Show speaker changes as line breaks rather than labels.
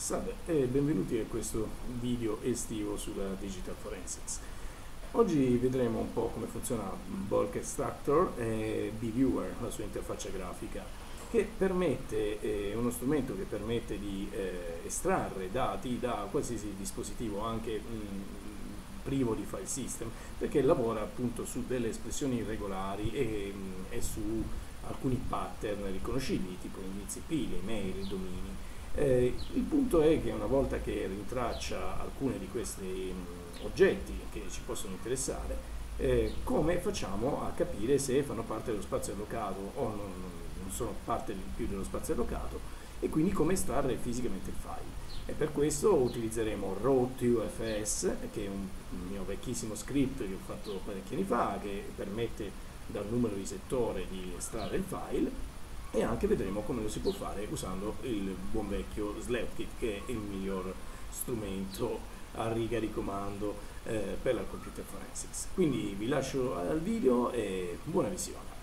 Salve e benvenuti a questo video estivo sulla Digital Forensics. Oggi vedremo un po' come funziona Bulk Extractor e BViewer, la sua interfaccia grafica, che permette, è uno strumento che permette di estrarre dati da qualsiasi dispositivo, anche privo di file system, perché lavora appunto su delle espressioni irregolari e su alcuni pattern riconoscibili, tipo indizi IP, le email, i domini. Il punto è che una volta che rintraccia alcuni di questi oggetti che ci possono interessare, come facciamo a capire se fanno parte dello spazio allocato o non sono parte più dello spazio allocato, e quindi come estrarre fisicamente il file. E per questo utilizzeremo raw2fs, che è un mio vecchissimo script che ho fatto parecchi anni fa, che permette dal numero di settore di estrarre il file, e anche vedremo come lo si può fare usando il buon vecchio SlabKit, che è il miglior strumento a riga di comando per la computer forensics. Quindi vi lascio al video e buona visione.